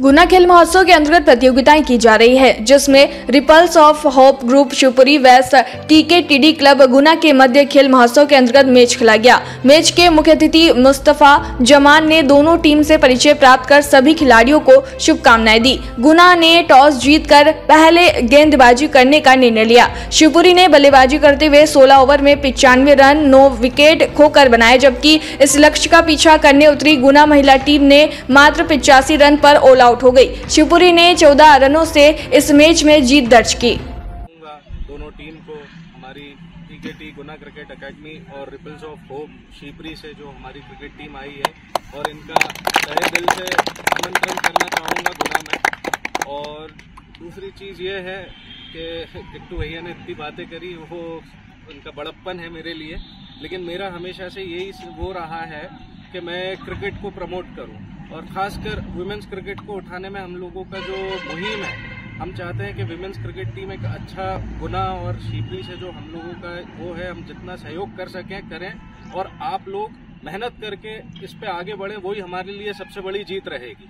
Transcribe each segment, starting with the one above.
गुना खेल महोत्सव के अंतर्गत प्रतियोगिताएं की जा रही है, जिसमें Ripples of Hope group Shivpuri west TKTD club Guna के मध्य खेल महोत्सव के अंतर्गत मैच खेला गया। मैच के मुख्य अतिथि मुस्तफा जमान ने दोनों टीम से परिचय प्राप्त कर सभी खिलाड़ियों को शुभकामनाएं दी। गुना ने टॉस जीतकर पहले गेंदबाजी करने का निर्णय लिया। शिवपुरी ने बल्लेबाजी करते हुए 16 ओवर में 95 रन 9 विकेट खोकर बनाए, जबकि इस लक्ष्य का पीछा करने उतरी गुना महिला टीम ने मात्र 85 रन पर ऑल आउट हो गई। शिवपुरी ने 14 रनों से इस मैच में जीत दर्ज की। दोनों टीम को हमारी TKT गुना क्रिकेट एकेडमी और रिपल्स ऑफ होप शिवपुरी से जो हमारी क्रिकेट टीम आई है, और इनका तहे दिल से आमंत्रण करना चाहूँगा गुना में। और दूसरी चीज़ ये है कि एक तो भैया ने इतनी बातें करी, वो उनका बड़प्पन है मेरे लिए, लेकिन मेरा हमेशा से यही वो रहा है कि मैं क्रिकेट को प्रमोट करूं, और ख़ासकर वुमेन्स क्रिकेट को उठाने में हम लोगों का जो मुहिम है, हम चाहते हैं कि वुमेन्स क्रिकेट टीम एक अच्छा गुना और शिवपुरी से जो हम लोगों का वो है, हम जितना सहयोग कर सकें करें, और आप लोग मेहनत करके इस पे आगे बढ़े, वही हमारे लिए सबसे बड़ी जीत रहेगी।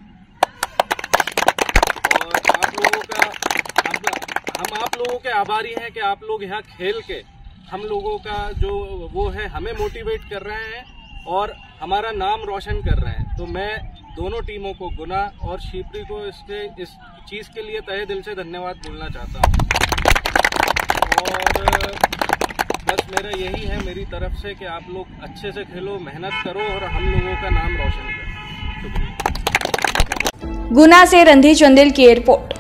और आप लोगों का हम आप लोगों के आभारी हैं कि आप लोग यहाँ खेल के हम लोगों का जो वो है हमें मोटिवेट कर रहे हैं और हमारा नाम रोशन कर रहे हैं। तो मैं दोनों टीमों को, गुना और शिवपुरी को, इस चीज़ के लिए तहे दिल से धन्यवाद बोलना चाहता हूँ। और बस मेरा यही है मेरी तरफ से कि आप लोग अच्छे से खेलो, मेहनत करो और हम लोगों का नाम रोशन करो। शुक्रिया। गुना से रणधीर चंदेल की रिपोर्ट।